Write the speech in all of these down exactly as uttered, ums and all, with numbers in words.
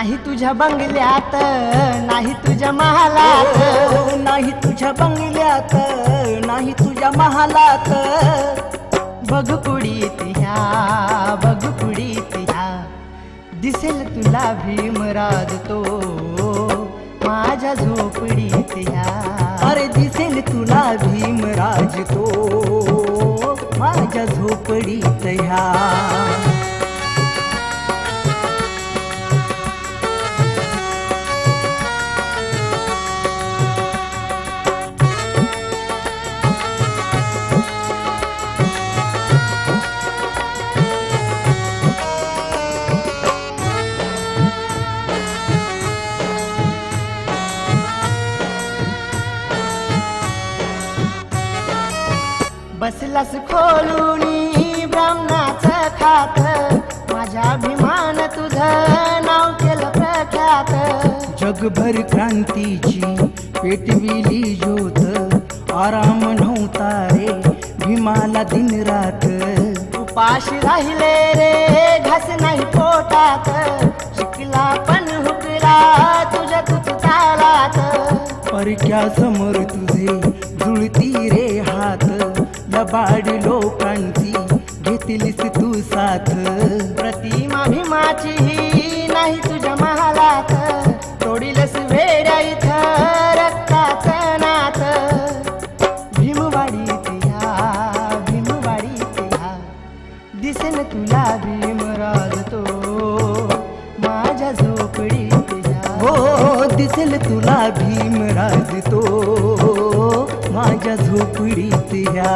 नाही तुझ्या बंगल्यात नाही तुझ्या महालात नाही तुझ्या बंगल्यात नाही तुझ्या महालात बघ कुडीत ह्या बघ कुडीत ह्या दिसेल तुला भीमराज तो माझ्या झोपडीत ह्या अरे दिसेल तुला भीमराज तो माझ्या झोपडीत ह्या बसलास खोलूनी ब्राह्मणाचं खात माझ्या अभिमान तुझं नाव केलं प्रख्यात जगभर क्रांतीची पेटविली ज्योत आराम नव्हता रे भीमाला दिन रात उपाशी राहिले रे घास नाही पोटात शिकला पण हुकला तुझ्या तुझ तालात परक्या समोर तुझे जुळती रे हात लबाड लोकांची घेतलीस तू साथ प्रतिमा भीमाची ही नाही तुझ्या महालात तोडीलस वेड्या इथं रक्ताचं नात भीमवाडीत ह्या भीमवाडीत ह्या दिसेल तुला भीमराज तो माझ्या झोपडीत ह्या हो दिसेल तुला भीमराज तो माझ्या झोपडीत ह्या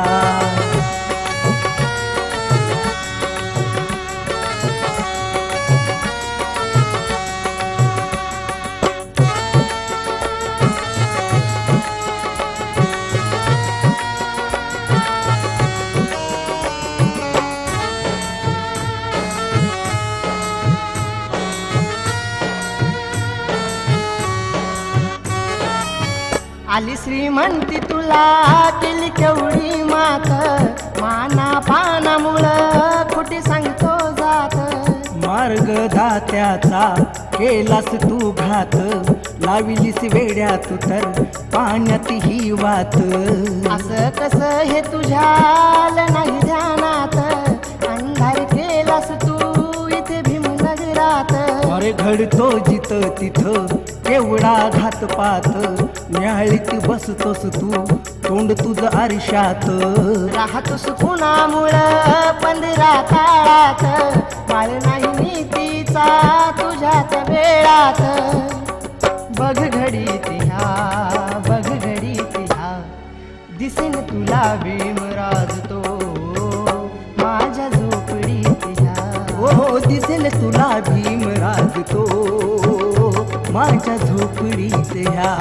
आली श्रीमंती तुला केली केवढी मात माना पानामुळं कुठे सांगतो जात मार्ग दात्याचा केलास तू घात लाविलीस वेड्या तू तर पाण्यात ही वात असं कसं हे तुझ्याला नाही ध्यानात अंधार केलास तू इथे भीमनगरात अरे घडतो जिथं तिथं केवढा घातपात न्याहाळीत बसतोस तू तोंड तुझं आरशात राहतोस कुणामुळं पंधरा काळात माळ नाही नीतीचा तुझ्याच वेळात बघ घडीत ह्या बघ घडीत ह्या दिसेल तुला भीमराज तो माझ्या झोपडीत ह्या हो दिसेल तुला भीमराज तो माझ्या झोपडीत ह्या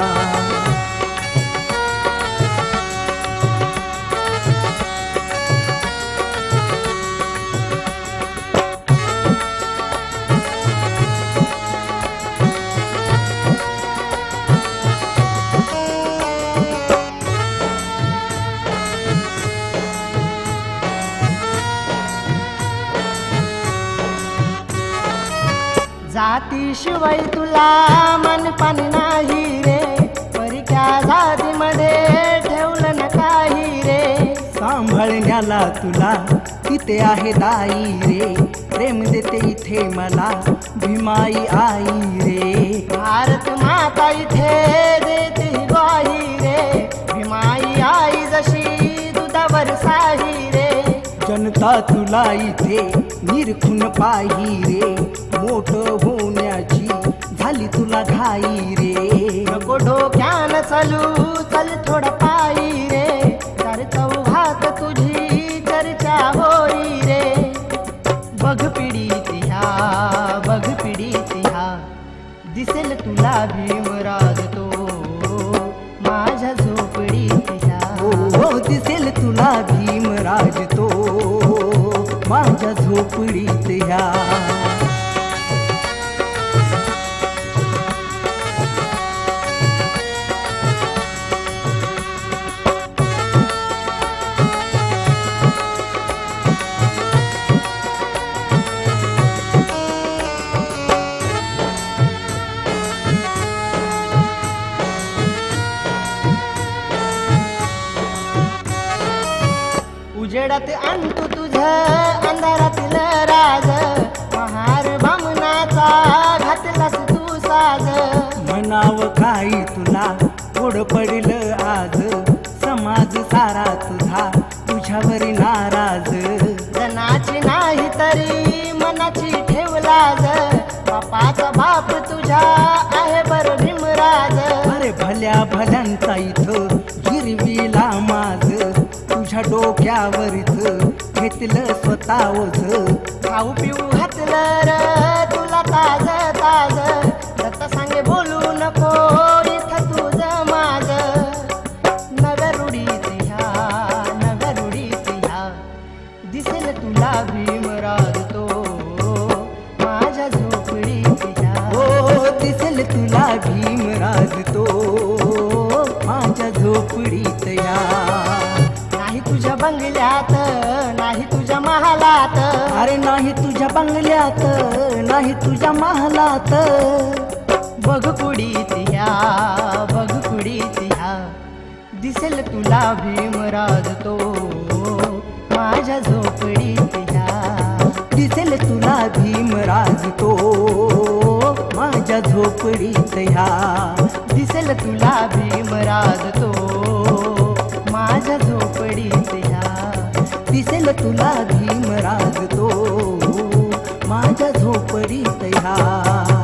जातीशिवाय तुला मनपान नाही रे परक्या जातीमध्ये ठेवलं न काही रे सांभाळण्याला तुला तिथे आहे दाई रे प्रेम देते इथे मला भीमाई आई रे भारत माता इथे देते ग्वाही रे भीमाई आई जशी दुधावर साही रे जनता तुला इथे निरखून पाही रे मोठं होण्याची झाली तुला घाई रे नको डोक्यान चालू चल थोडं पायी रे तर चौघात तुझी चर्चा होई रे बघ पिढीत ह्या बघ पिढीत ह्या दिसेल तुला भीमराज तो माझ्या झोपडीत ह्या हो दिसेल तुला भीमराज तो माझ्या झोपडीत ह्या उजेडात आणतो तुझ अंधारातील राज महार बामनाचा घातलास तू साज म्हणाव काही तुला गोड पडल आज समाज सारा तुझा तुझ्यावरी नाराज जनाची नाही तरी मनाची ठेवलाज बापाचा बाप तुझ्या आहे बर भीमराज अरे भल्या भल्यांचा इथं गिरविला माझ तुझ्या डोक्यावरच घेतलं स्वतःवच खाऊ पिऊ घातलं र तुला ताज ताज दत्त सांगे बोलू नको इथं तुझं माझ नव्या रूढीत ह्या नव्या रूढीत ह्या दिसेल तुला भीमराज तो माझ्या झोपडीत ह्या हो दिसेल तुला भीमराज तो माझ्या झोपडीत या नाही तुझ्या बंगल्यात नाही तुझ्या महालात अरे नाही तुझ्या बंगल्यात नाही तुझ्या महालात बघ कुडीत ह्या बघ कुडीत ह्या दिसेल तुला भीमराज तो माझ्या झोपडीत ह्या दिसेल तुला भीमराज तो माझ्या झोपडीत ह्या दिसेल तुला भीमराज तो माझ्या झोपडीत ह्या दिसेल तुला भीमराज तो माझ्या झोपडीत ह्या